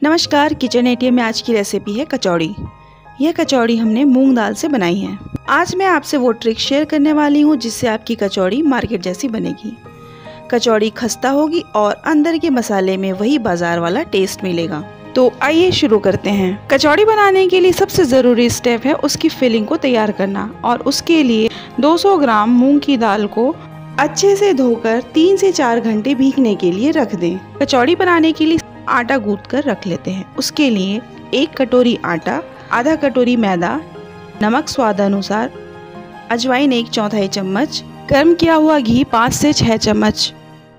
नमस्कार, kitchen ATM में आज की रेसिपी है कचौड़ी। यह कचौड़ी हमने मूंग दाल से बनाई है। आज मैं आपसे वो ट्रिक शेयर करने वाली हूँ जिससे आपकी कचौड़ी मार्केट जैसी बनेगी। कचौड़ी खस्ता होगी और अंदर के मसाले में वही बाजार वाला टेस्ट मिलेगा। तो आइए शुरू करते हैं। कचौड़ी बनाने के लिए सबसे ज़रूरी स्टेप है उसकी फिलिंग को तैयार करना, और उसके लिए 200 ग्राम मूंग की दाल को अच्छे से धोकर 3 से 4 घंटे भीगने के लिए रख दें। कचौड़ी बनाने के लिए आटा गूंथ कर रख लेते हैं। उसके लिए 1 कटोरी आटा, आधा कटोरी मैदा, नमक स्वाद अनुसार, अजवाइन 1/4 चम्मच, गर्म किया हुआ घी 5 से 6 चम्मच।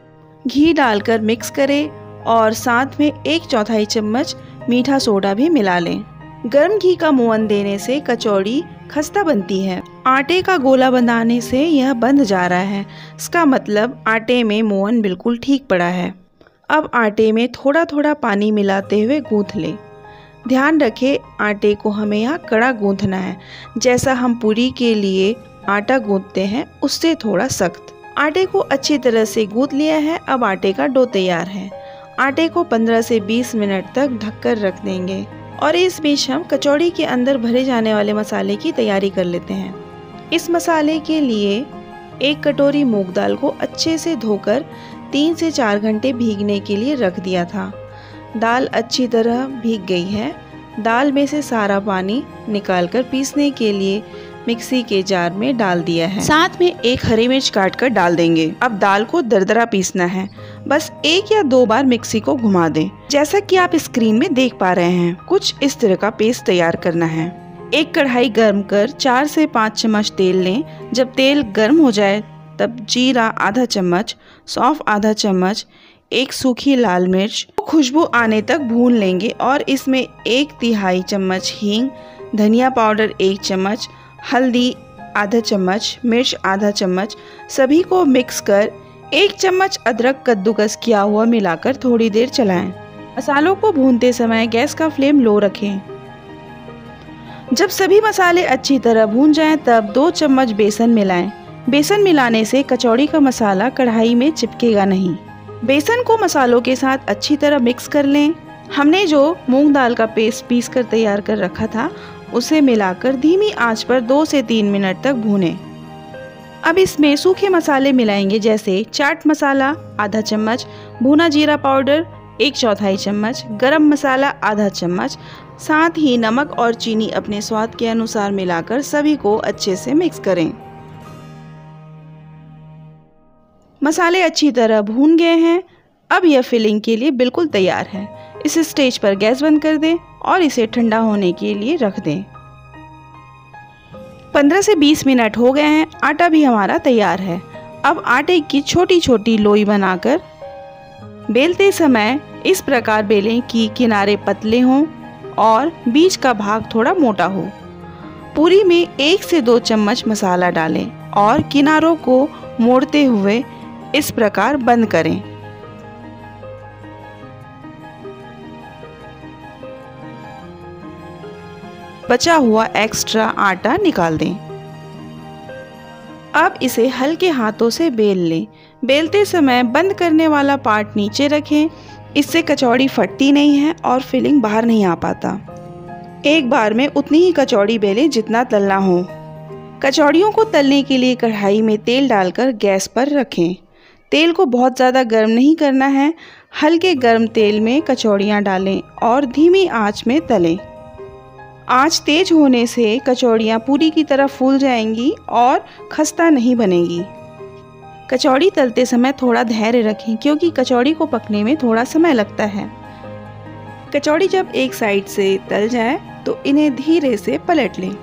घी डालकर मिक्स करें और साथ में 1/4 चम्मच मीठा सोडा भी मिला लें। गर्म घी का मुअन देने से कचौड़ी खस्ता बनती है। आटे का गोला बनाने से यह बंध जा रहा है, इसका मतलब आटे में मुअन बिल्कुल ठीक पड़ा है। अब आटे में थोड़ा थोड़ा पानी मिलाते हुए गूंथ लें। ध्यान रखें, आटे को हमें यहाँ कड़ा गूंथना है। जैसा हम पूरी के लिए आटा गूंथते हैं उससे थोड़ा सख्त। आटे को अच्छी तरह से गूंथ लिया है। अब आटे का डो तैयार है। आटे को 15 से 20 मिनट तक ढककर रख देंगे और इस बीच हम कचौड़ी के अंदर भरे जाने वाले मसाले की तैयारी कर लेते हैं। इस मसाले के लिए 1 कटोरी मूंग दाल को अच्छे से धोकर 3 से 4 घंटे भीगने के लिए रख दिया था। दाल अच्छी तरह भीग गई है। दाल में से सारा पानी निकालकर पीसने के लिए मिक्सी के जार में डाल दिया है। साथ में 1 हरी मिर्च काट कर डाल देंगे। अब दाल को दरदरा पीसना है। बस 1 या 2 बार मिक्सी को घुमा दें। जैसा कि आप स्क्रीन में देख पा रहे हैं, कुछ इस तरह का पेस्ट तैयार करना है। एक कढ़ाई गर्म कर 4 से 5 चम्मच तेल लें। जब तेल गर्म हो जाए तब जीरा आधा चम्मच, सौंफ आधा चम्मच, 1 सूखी लाल मिर्च खुशबू आने तक भून लेंगे और इसमें 1/3 चम्मच हींग, धनिया पाउडर 1 चम्मच, हल्दी आधा चम्मच, मिर्च आधा चम्मच, सभी को मिक्स कर 1 चम्मच अदरक कद्दूकस किया हुआ मिलाकर थोड़ी देर चलाएं। मसालों को भूनते समय गैस का फ्लेम लो रखें। जब सभी मसाले अच्छी तरह भून जाएं तब 2 चम्मच बेसन मिलाएं। बेसन मिलाने से कचौड़ी का मसाला कढ़ाई में चिपकेगा नहीं। बेसन को मसालों के साथ अच्छी तरह मिक्स कर लें। हमने जो मूंग दाल का पेस्ट पीस कर तैयार कर रखा था उसे मिलाकर धीमी आंच पर 2 से 3 मिनट तक भूनें। अब इसमें सूखे मसाले मिलाएंगे, जैसे चाट मसाला आधा चम्मच, भुना जीरा पाउडर 1/4 चम्मच, गरम मसाला आधा चम्मच, साथ ही नमक और चीनी अपने स्वाद के अनुसार मिलाकर सभी को अच्छे से मिक्स करें। मसाले अच्छी तरह भून गए हैं। अब यह फिलिंग के लिए बिल्कुल तैयार है। इस स्टेज पर गैस बंद कर दें और इसे ठंडा होने के लिए रख दें। 15 से 20 मिनट हो गए हैं। आटा भी हमारा तैयार है। अब आटे की छोटी छोटी लोई बनाकर बेलते समय इस प्रकार बेलें कि किनारे पतले हों और बीच का भाग थोड़ा मोटा हो। पूरी में 1 से 2 चम्मच मसाला डालें और किनारों को मोड़ते हुए इस प्रकार बंद करें। बचा हुआ एक्स्ट्रा आटा निकाल दें। अब इसे हल्के हाथों से बेल लें। बेलते समय बंद करने वाला पार्ट नीचे रखें। इससे कचौड़ी फटती नहीं है और फिलिंग बाहर नहीं आ पाता। एक बार में उतनी ही कचौड़ी बेलें जितना तलना हो। कचौड़ियों को तलने के लिए कढ़ाई में तेल डालकर गैस पर रखें। तेल को बहुत ज़्यादा गर्म नहीं करना है। हल्के गर्म तेल में कचौड़ियाँ डालें और धीमी आंच में तलें। आंच तेज होने से कचौड़ियाँ पूरी की तरह फूल जाएंगी और खस्ता नहीं बनेगी। कचौड़ी तलते समय थोड़ा धैर्य रखें क्योंकि कचौड़ी को पकने में थोड़ा समय लगता है। कचौड़ी जब एक साइड से तल जाए तो इन्हें धीरे से पलट लें।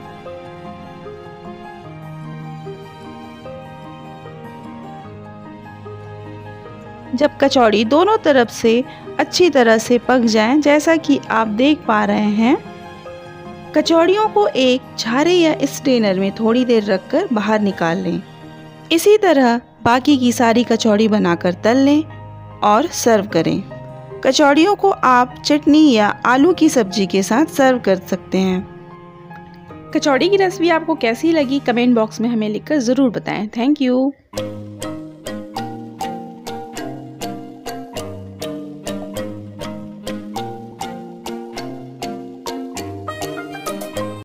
जब कचौड़ी दोनों तरफ से अच्छी तरह से पक जाए, जैसा कि आप देख पा रहे हैं, कचौड़ियों को एक झारे या स्ट्रेनर में थोड़ी देर रखकर बाहर निकाल लें। इसी तरह बाकी की सारी कचौड़ी बनाकर तल लें और सर्व करें। कचौड़ियों को आप चटनी या आलू की सब्जी के साथ सर्व कर सकते हैं। कचौड़ी की रेसिपी आपको कैसी लगी कमेंट बॉक्स में हमें लिखकर ज़रूर बताएं। Thank you.